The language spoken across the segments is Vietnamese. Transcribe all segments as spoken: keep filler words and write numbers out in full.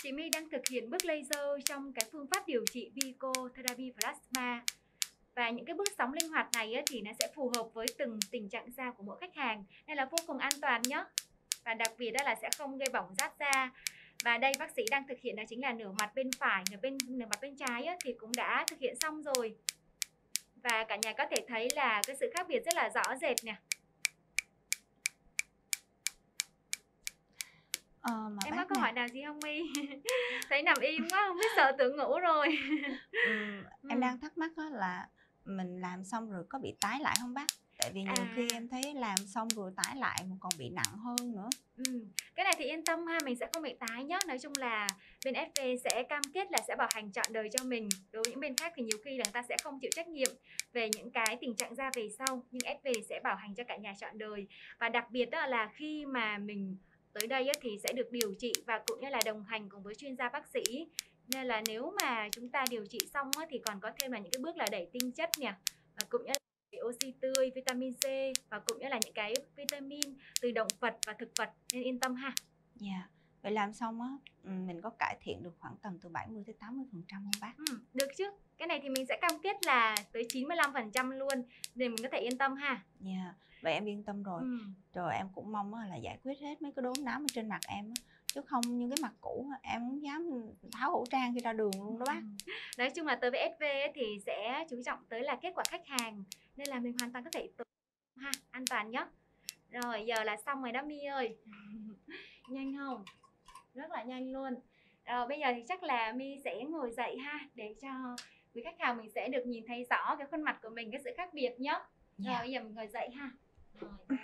Chị My đang thực hiện bước laser trong cái phương pháp điều trị Vico Therapy Plasma. Và những cái bước sóng linh hoạt này á, thì nó sẽ phù hợp với từng tình trạng da của mỗi khách hàng, nên là vô cùng an toàn nhé. Và đặc biệt đó là sẽ không gây bỏng rát da. Và đây bác sĩ đang thực hiện đó chính là nửa mặt bên phải, nửa bên nửa mặt bên trái á, thì cũng đã thực hiện xong rồi. Và cả nhà có thể thấy là cái sự khác biệt rất là rõ rệt nè. Ờ, mà Em có bác câu nè. hỏi nào gì không My? Thấy nằm im quá không biết sợ tưởng ngủ rồi. Ừm, em Ừm. đang thắc mắc á là mình làm xong rồi có bị tái lại không bác? Tại vì nhiều khi À. em thấy làm xong rồi tái lại mà còn bị nặng hơn nữa. Ừm, cái này thì yên tâm ha, mình sẽ không bị tái nhá. Nói chung là bên ét vê sẽ cam kết là sẽ bảo hành trọn đời cho mình. Đối với những bên khác thì nhiều khi là người ta sẽ không chịu trách nhiệm về những cái tình trạng da về sau, nhưng ét vê sẽ bảo hành cho cả nhà trọn đời. Và đặc biệt đó là khi mà mình tới đây á, thì sẽ được điều trị và cũng như là đồng hành cùng với chuyên gia bác sĩ. Nên là nếu mà chúng ta điều trị xong á, thì còn có thêm là những cái bước là đẩy tinh chất nè, và cũng như là oxy tươi, vitamin C và cũng như là những cái vitamin từ động vật và thực vật, nên yên tâm ha. Dạ. Yeah. Vậy làm xong á, mình có cải thiện được khoảng tầm từ bảy mươi tới tám mươi phần trăm không bác? Ừm, được chứ. Cái này thì mình sẽ cam kết là tới chín mươi lăm phần trăm luôn, nên mình có thể yên tâm ha. Dạ. Yeah. Vậy em yên tâm rồi. Ừm. Rồi em cũng mong là giải quyết hết mấy cái đốm nám ở trên mặt em á. Chứ không như cái mặt cũ em không dám tháo khẩu trang khi ra đường luôn đó bác. Nói chung là tới với ét vê thì sẽ chú trọng tới là kết quả khách hàng, nên là mình hoàn toàn có thể tự ha, an toàn nhé. Rồi giờ là xong rồi đó My ơi. Nhanh không? Rất là nhanh luôn. Rồi bây giờ thì chắc là My sẽ ngồi dậy ha, để cho quý khách hàng mình sẽ được nhìn thấy rõ cái khuôn mặt của mình, cái sự khác biệt nhé. Rồi Yeah. bây giờ mình ngồi dậy ha. Rồi đây.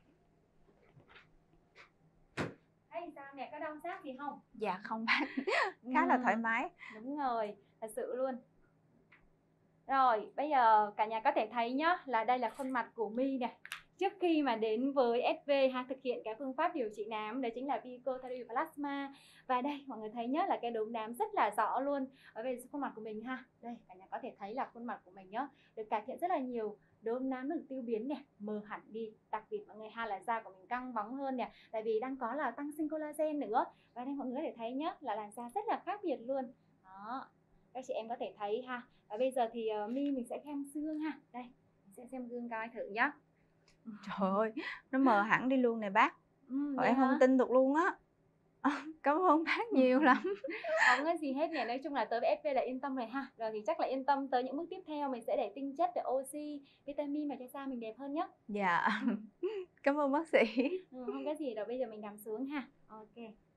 Thấy sao nè, có đau rát gì không? Dạ không bác. Khá là thoải mái. Đúng rồi, thật sự luôn. Rồi bây giờ cả nhà có thể thấy nhá, là đây là khuôn mặt của My nè. Trước khi mà đến với ét vê ha, thực hiện cái phương pháp điều trị nám, đó chính là Vico Therapy Plasma. Và đây mọi người thấy nhá, là cái đốm nám rất là rõ luôn ở bên khuôn mặt của mình ha. Đây cả nhà có thể thấy là khuôn mặt của mình nhá, được cải thiện rất là nhiều. Đốm nám được tiêu biến nè, mờ hẳn đi. Đặc biệt mọi người ha, là da của mình căng bóng hơn nè, tại vì đang có là tăng sinh collagen nữa. Và đây mọi người có thể thấy nhá, là làn da rất là khác biệt luôn. Đó, các chị em có thể thấy ha. Và bây giờ thì uh, My mình sẽ xem xương ha. Đây, mình sẽ xem gương coi thử nhá. Trời ơi, nó mờ hẳn đi luôn nè bác. Ừ, Rồi em không tin được luôn á. Cảm ơn bác nhiều lắm. Không có gì hết nè, nói chung là tới với ét vê là yên tâm rồi ha. Rồi thì chắc là yên tâm tới những bước tiếp theo mình sẽ để tinh chất, để oxy, vitamin mà cho da mình đẹp hơn nhá. Dạ. Cảm ơn bác sĩ. Ừ, không có gì đâu, bây giờ mình nằm xuống ha. Ok.